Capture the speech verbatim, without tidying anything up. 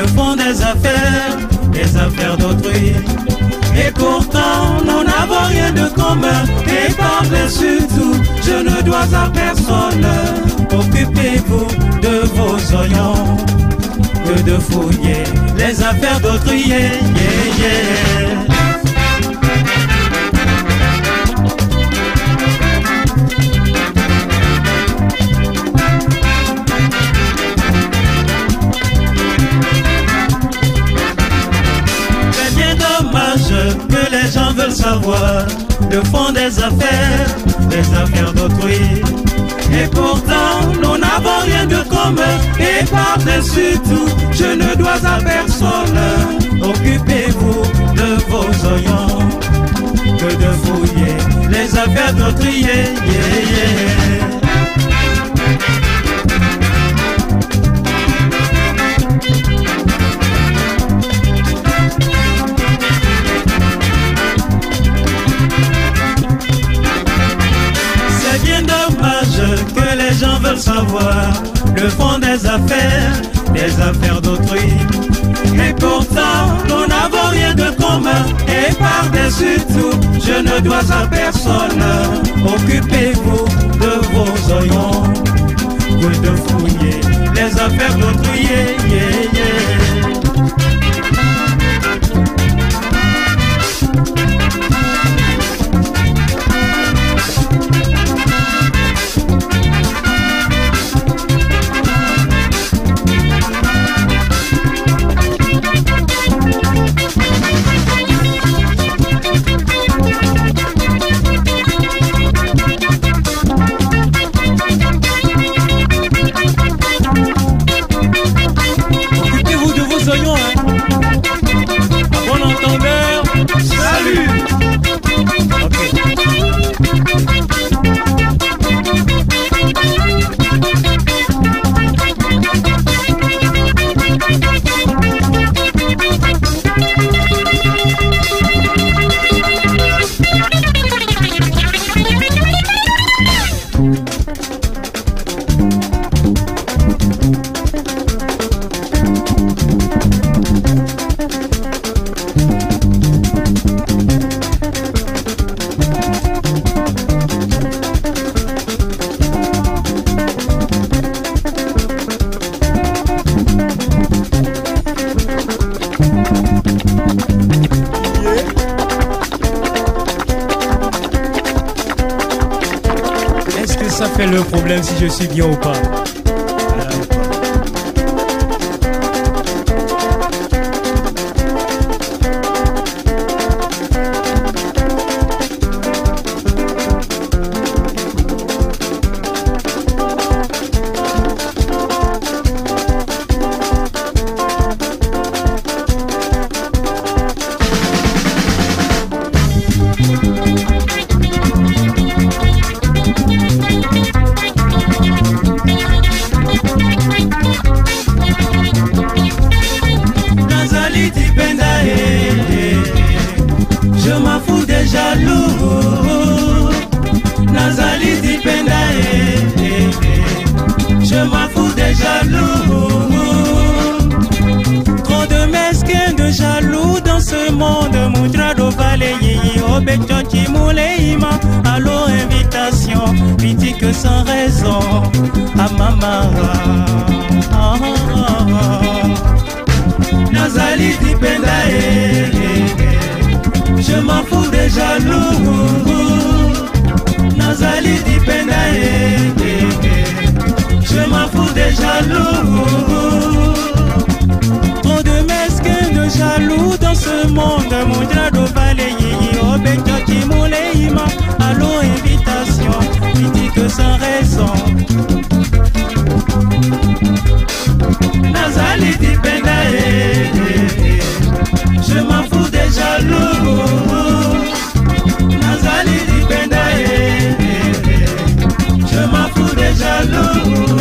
font des affaires, des affaires d'autrui. Et pourtant nous n'avons rien de commun. Et par-dessus tout, je ne dois à personne. Occupez-vous de vos oignons que de fouiller les affaires d'autrui. Yeah, yeah, yeah. Que les gens veulent savoir le fond des affaires, les affaires d'autrui. Et pourtant nous n'avons rien de commun. Et par-dessus tout, je ne dois à personne. Occupez-vous de vos oignons que de fouiller les affaires d'autrui. Yeah, yeah, yeah. Que les gens veulent savoir le fond des affaires, des affaires d'autrui. Et pourtant nous n'avons rien de commun. Et par-dessus tout, je ne dois à personne. Occupez-vous de vos oignons que de fouiller les affaires d'autrui. Yeah, yeah, yeah. Ça fait le problème si je suis bien ou pas. Je m'en fous des jaloux. Trop de mesquins de jaloux dans ce monde. Moudrado Valéyi, Obekchochi Mouleima. Allô, invitation, critique sans raison. À Mamara. Ah, ah, ah. Nazali Dipenda, eh, eh, eh. Je m'en fous des jaloux. Nazali Dipenda, eh, eh, eh. Je m'en fous des jaloux. Trop de mesquins de jaloux dans ce monde. Moudrado Valéyi, Obekchochi Mouleima. Allô, invitation, critique sans raison. Nazali Dipenda, eh, eh, eh. Je m'en fous des jaloux. Nazali Dipenda, eh, eh, eh. Je m'en fous des jaloux.